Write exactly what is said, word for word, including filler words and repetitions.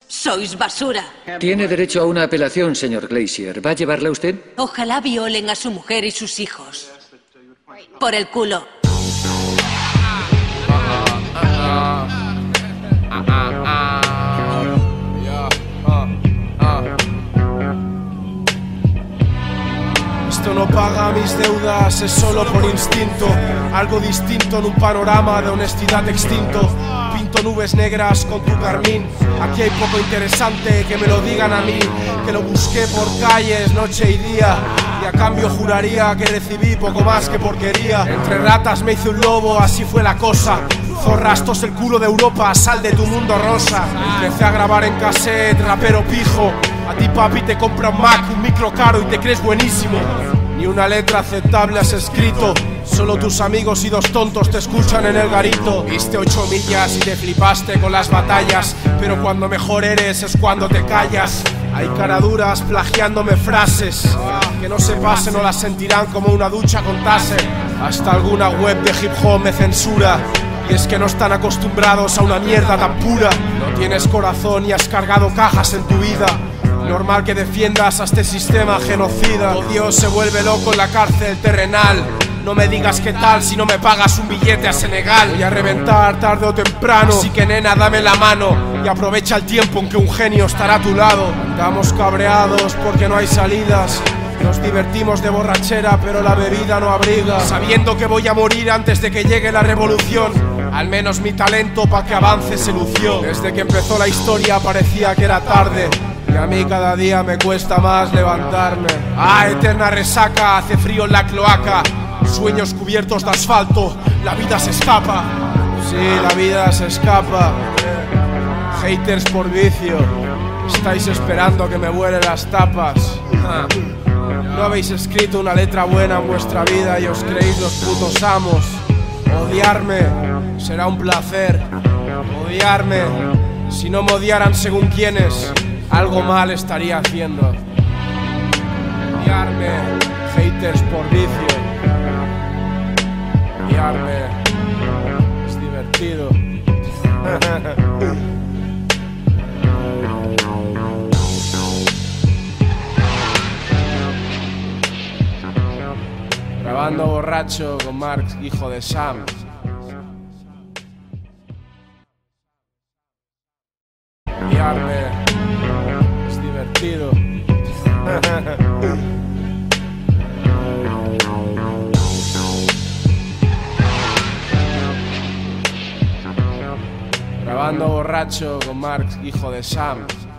Sois basura. Tiene derecho a una apelación, señor Glacier. ¿Va a llevarla usted? Ojalá violen a su mujer y sus hijos. Por el culo. Esto no paga mis deudas, es solo por instinto. Algo distinto en un panorama de honestidad extinto. Pinto nubes negras con tu carmín. Aquí hay poco interesante, que me lo digan a mí. Que lo busqué por calles, noche y día. Y a cambio juraría que recibí poco más que porquería. Entre ratas me hice un lobo, así fue la cosa. Zorra, esto es el culo de Europa, sal de tu mundo rosa. Empecé a grabar en cassette, rapero pijo. A ti papi te compra un Mac, un micro caro y te crees buenísimo. Ni una letra aceptable has escrito. Solo tus amigos y dos tontos te escuchan en el garito. Viste ocho millas y te flipaste con las batallas. Pero cuando mejor eres es cuando te callas. Hay caraduras plagiándome frases. Que no se pasen o las sentirán como una ducha con taser. Hasta alguna web de hip hop me censura. Y es que no están acostumbrados a una mierda tan pura. No tienes corazón y has cargado cajas en tu vida. Normal que defiendas a este sistema genocida. Oh, Dios se vuelve loco en la cárcel terrenal. No me digas qué tal si no me pagas un billete a Senegal. Voy a reventar tarde o temprano, así que nena dame la mano y aprovecha el tiempo en que un genio estará a tu lado. Andamos cabreados porque no hay salidas. Nos divertimos de borrachera pero la bebida no abriga. Sabiendo que voy a morir antes de que llegue la revolución. Al menos mi talento pa' que avance se lució. Desde que empezó la historia parecía que era tarde. Y a mí cada día me cuesta más levantarme. Ah, eterna resaca, hace frío en la cloaca. Sueños cubiertos de asfalto, la vida se escapa. Sí, la vida se escapa. Haters por vicio, estáis esperando que me vuelen las tapas. No habéis escrito una letra buena en vuestra vida y os creéis los putos amos. Odiarme será un placer. Odiarme, si no me odiaran según quiénes, algo mal estaría haciendo. Odiarme, haters por vicio. Odiarme, es divertido. Grabando borracho con Mark, hijo de Sam. Odiarme, es divertido. Grabando borracho con Mark, hijo de Sam.